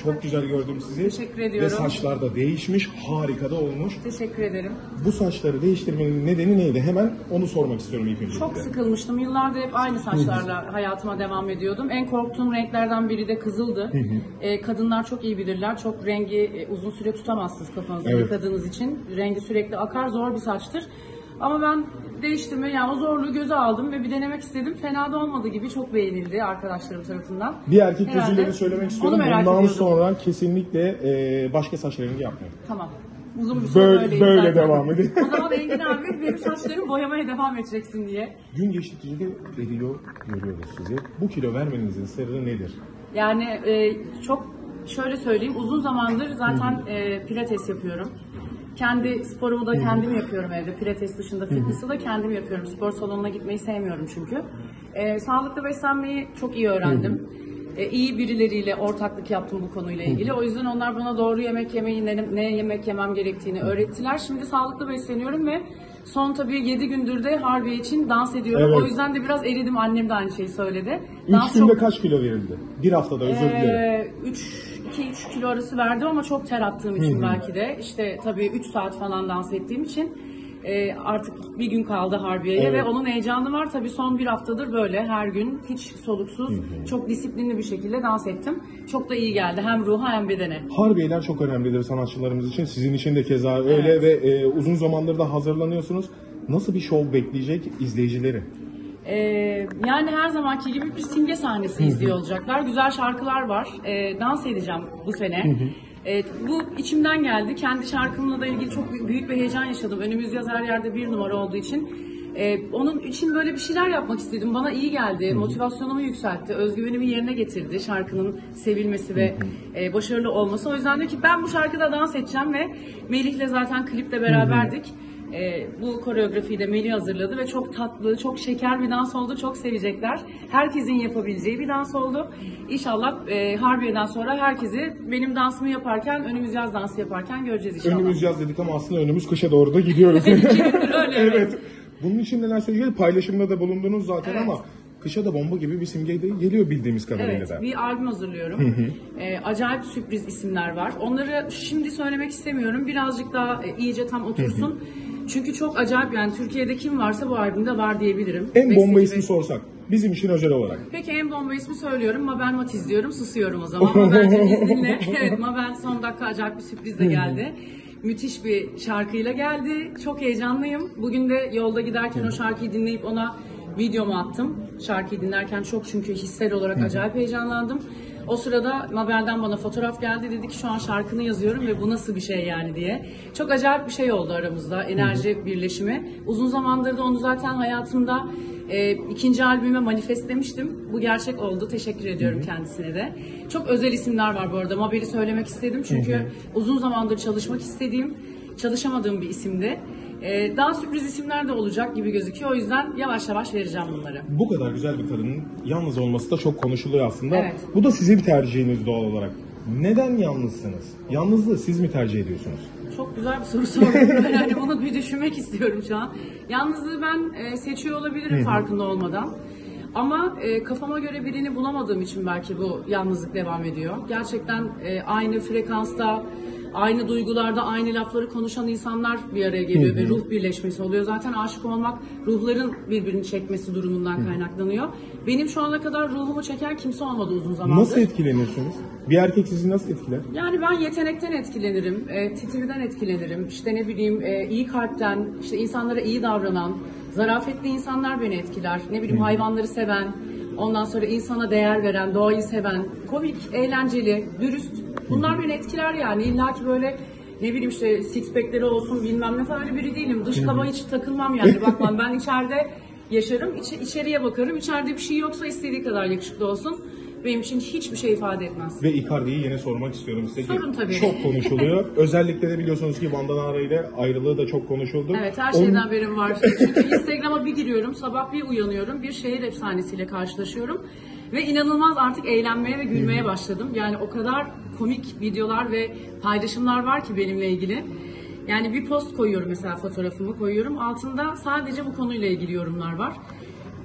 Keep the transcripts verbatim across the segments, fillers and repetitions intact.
Çok güzel gördüm sizi. Teşekkür ediyorum. Ve saçlar da değişmiş, harika da olmuş. Teşekkür ederim. Bu saçları değiştirmenin nedeni neydi? Hemen onu sormak istiyorum ilk önce. Çok sıkılmıştım. Yıllardır hep aynı saçlarla hayatıma devam ediyordum. En korktuğum renklerden biri de kızıldı. Ee, kadınlar çok iyi bilirler. Çok rengi e, uzun süre tutamazsınız kafanızda Evet. yıkadığınız için. Rengi sürekli akar, zor bir saçtır. Ama ben değiştirme, yani o zorluğu göze aldım ve bir denemek istedim. Fena da olmadı gibi, çok beğenildi arkadaşlarım tarafından. Bir erkek Herhalde gözüyle de söylemek istiyorum. onu merak Bundan ediyordum. sonra kesinlikle e, başka saç rengi yapmayın. Tamam. Uzun bir süre Böyle, böyleyim böyle zaten. devam edin. O zaman Engin abi benim saçlarımı boyamaya devam edeceksin diye. Gün geçtikçe de kilo görüyoruz sizi. Bu kilo vermenizin sırrı nedir? Yani e, çok şöyle söyleyeyim, uzun zamandır zaten e, pilates yapıyorum. Kendi sporumu da kendim yapıyorum evde. Pilates dışında fitness'ı da kendim yapıyorum. Spor salonuna gitmeyi sevmiyorum çünkü. E, sağlıklı beslenmeyi çok iyi öğrendim. E, iyi birileriyle ortaklık yaptım bu konuyla ilgili. O yüzden onlar bana doğru yemek yemeyi, ne, ne yemek yemem gerektiğini öğrettiler. Şimdi sağlıklı besleniyorum ve son tabii yedi gündür de Harbiye için dans ediyorum. Evet. O yüzden de biraz eridim. Annem de aynı şeyi söyledi. Üç Dans günde çok- kaç kilo verildi? Bir haftada, özür dilerim. iki üç kilo arası verdim ama çok ter attığım için belki de. İşte tabii üç saat falan dans ettiğim için e, artık bir gün kaldı Harbiye'ye Evet. ve onun heyecanı var. Tabii son bir haftadır böyle her gün hiç soluksuz, çok disiplinli bir şekilde dans ettim. Çok da iyi geldi hem ruha hem bedene. Harbiyeler çok önemlidir sanatçılarımız için. Sizin için de keza öyle Evet. ve e, uzun zamandır da hazırlanıyorsunuz. Nasıl bir şov bekleyecek izleyicileri? Ee, yani her zamanki gibi bir simge sahnesi izliyor olacaklar. Güzel şarkılar var. Ee, dans edeceğim bu sene. Ee, bu içimden geldi. Kendi şarkımla da ilgili çok büyük bir heyecan yaşadım. Önümüz yaz, her yerde bir numara olduğu için. Ee, onun için böyle bir şeyler yapmak istedim. Bana iyi geldi. Motivasyonumu yükseltti. Özgüvenimi yerine getirdi. Şarkının sevilmesi ve e, başarılı olması. O yüzden de ki ben bu şarkıda dans edeceğim ve Melih'le zaten klipte beraberdik. Ee, bu koreografiyi de Melih hazırladı ve çok tatlı, çok şeker bir dans oldu. Çok sevecekler. Herkesin yapabileceği bir dans oldu. İnşallah e, Harbiye'den sonra herkesi benim dansımı yaparken, önümüz yaz dansı yaparken göreceğiz inşallah. Önümüz yaz dedik ama aslında önümüz kışa doğru da gidiyoruz. Öyle, evet. Evet. Bunun için neler söyleyeceğiz? Paylaşımda da bulundunuz zaten Evet. ama kışa da bomba gibi bir simge de geliyor bildiğimiz kadarıyla Evet, da. bir albüm hazırlıyorum. Ee, acayip sürpriz isimler var. Onları şimdi söylemek istemiyorum. Birazcık daha e, iyice tam otursun. Çünkü çok acayip, yani Türkiye'de kim varsa bu albümde var diyebilirim. En bomba Besteci ismi ve- sorsak bizim için özel olarak. Peki en bomba ismi söylüyorum. Mabel Matiz diyorum. Susuyorum o zaman. Mabel'cim izninle. Evet, Mabel son dakika acayip bir sürprizle geldi. Müthiş bir şarkıyla geldi. Çok heyecanlıyım. Bugün de yolda giderken o şarkıyı dinleyip ona videomu attım. Şarkıyı dinlerken çok, çünkü hissel olarak acayip heyecanlandım. O sırada Mabel'den bana fotoğraf geldi, dedi ki şu an şarkını yazıyorum ve bu nasıl bir şey yani diye. Çok acayip bir şey oldu aramızda, enerji birleşimi. Uzun zamandır da onu zaten hayatımda e, ikinci albüme manifestlemiştim. Bu gerçek oldu, teşekkür ediyorum kendisine de. Çok özel isimler var bu arada, Mabel'i söylemek istedim çünkü uzun zamandır çalışmak istediğim, çalışamadığım bir isimdi. Ee, daha sürpriz isimler de olacak gibi gözüküyor. O yüzden yavaş yavaş vereceğim bunları. Bu kadar güzel bir kadının yalnız olması da çok konuşuluyor aslında. Evet. Bu da sizin tercihiniz doğal olarak. Neden yalnızsınız? Yalnızlığı siz mi tercih ediyorsunuz? Çok güzel bir soru sordun. Yani bunu bir düşünmek istiyorum şu an. Yalnızlığı ben e, seçiyor olabilirim farkında olmadan. Ama e, kafama göre birini bulamadığım için belki bu yalnızlık devam ediyor. Gerçekten e, aynı frekansta, aynı duygularda, aynı lafları konuşan insanlar bir araya geliyor ve ruh birleşmesi oluyor. Zaten aşık olmak ruhların birbirini çekmesi durumundan kaynaklanıyor. Benim şu ana kadar ruhumu çeken kimse olmadı uzun zamandır. Nasıl etkileniyorsunuz? Bir erkek sizi nasıl etkiler? Yani ben yetenekten etkilenirim, e, titriden etkilenirim, işte ne bileyim e, iyi kalpten, işte insanlara iyi davranan, zarafetli insanlar beni etkiler. Ne bileyim hayvanları seven, ondan sonra insana değer veren, doğayı seven, komik, eğlenceli, dürüst. Bunlar beni etkiler yani. İlla ki böyle ne bileyim işte six pack'leri olsun bilmem ne falan, öyle biri değilim. Dış kaba hiç takılmam yani, bakmam. Ben içeride yaşarım, iç, içeriye bakarım. İçeride bir şey yoksa istediği kadar yakışıklı olsun. Benim için hiçbir şey ifade etmez. Ve Icardi'yi yine sormak istiyorum size ki Sorun tabii. çok konuşuluyor. Özellikle de biliyorsunuz ki Vandanara ile ayrılığı da çok konuşuldu. Evet, her şeyden haberim var. Çünkü Instagram'a bir giriyorum, sabah bir uyanıyorum, bir şehir efsanesiyle karşılaşıyorum. Ve inanılmaz artık eğlenmeye ve gülmeye başladım. Yani o kadar komik videolar ve paylaşımlar var ki benimle ilgili. Yani bir post koyuyorum mesela, fotoğrafımı koyuyorum. Altında sadece bu konuyla ilgili yorumlar var.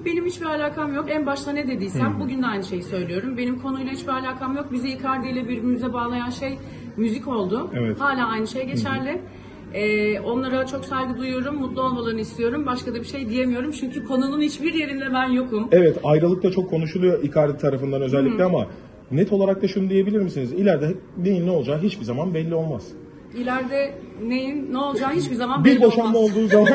Benim hiçbir alakam yok. En başta ne dediysem bugün de aynı şeyi söylüyorum. Benim konuyla hiçbir alakam yok. Bizi Icardi ile birbirimize bağlayan şey müzik oldu. Evet. Hala aynı şey geçerli. Ee, onlara çok saygı duyuyorum. Mutlu olmalarını istiyorum. Başka da bir şey diyemiyorum. Çünkü konunun hiçbir yerinde ben yokum. Evet, ayrılık da çok konuşuluyor Icardi tarafından özellikle ama net olarak da şunu diyebilir misiniz? İleride neyin ne olacağı hiçbir zaman belli olmaz. İleride neyin ne olacağı hiçbir zaman Bir belli boşanma olmaz. olduğu zaman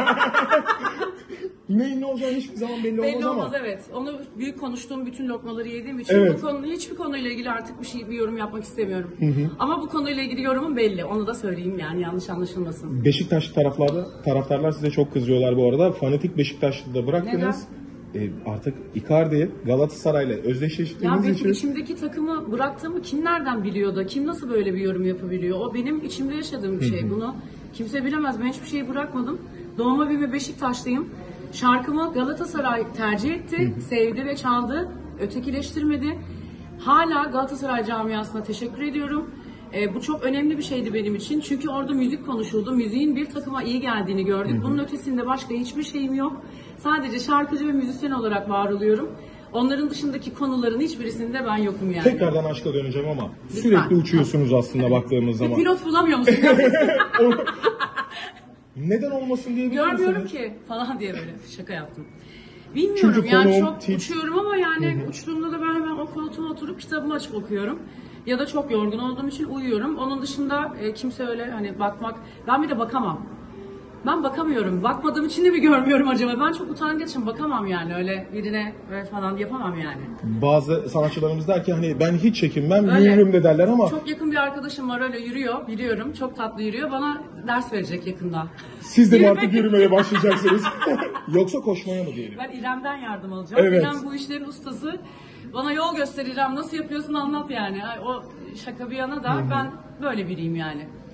neyin ne olacağı hiçbir zaman belli, Belli olmaz, olmaz ama. evet. Onu büyük konuştuğum bütün lokmaları yediğim için Evet. bu konu hiçbir konuyla ilgili artık bir şey bir yorum yapmak istemiyorum. Ama bu konuyla ilgili yorumum belli. Onu da söyleyeyim yani yanlış anlaşılmasın. Beşiktaş taraflarda taraftarlar size çok kızıyorlar bu arada. Fanatik Beşiktaş'ta da bıraktınız. E, artık Icardi Galatasaray'la Ya özdeşleştiğiniz benim için içimdeki takımı bıraktığımı kim nereden biliyor da kim nasıl böyle bir yorum yapabiliyor? O benim içimde yaşadığım bir şey. Bunu kimse bilemez. Ben hiçbir şeyi bırakmadım. Doğma büyüme Beşiktaşlıyım. Şarkımı Galatasaray tercih etti, sevdi ve çaldı. Ötekileştirmedi. Hala Galatasaray camiasına teşekkür ediyorum. E, bu çok önemli bir şeydi benim için. Çünkü orada müzik konuşuldu. Müziğin bir takıma iyi geldiğini gördük. Bunun ötesinde başka hiçbir şeyim yok. Sadece şarkıcı ve müzisyen olarak var oluyorum. Onların dışındaki konuların hiçbirisinde ben yokum yani. tekrardan aşka döneceğim ama Lütfen. sürekli uçuyorsunuz aslında baktığımız zaman. Pilot bulamıyor musun? Neden olmasın diyebilir Görmüyorum misiniz? ki falan diye böyle şaka yaptım. Bilmiyorum Çünkü yani konuğum çok tips- uçuyorum ama yani uçtuğumda da ben hemen o koltuğa oturup kitabımı açıp okuyorum. Ya da çok yorgun olduğum için uyuyorum. Onun dışında e, kimse öyle hani bakmak, ben bir de bakamam. Ben bakamıyorum. Bakmadığım için de mi görmüyorum acaba? Ben çok utangaçım. Bakamam yani öyle birine böyle falan yapamam yani. Bazı sanatçılarımız der ki hani ben hiç çekinmem, Öyle. yürürüm de derler ama Çok yakın bir arkadaşım var öyle yürüyor. Biliyorum. Çok tatlı yürüyor. Bana ders verecek yakında. siz de mi artık yürümeye başlayacaksınız? Yoksa koşmaya mı diyelim? Ben İrem'den yardım alacağım. Evet. İrem bu işlerin ustası. Bana yol göstereceğim. Nasıl yapıyorsun anlat yani. Ay, o şaka bir yana da ben böyle biriyim yani.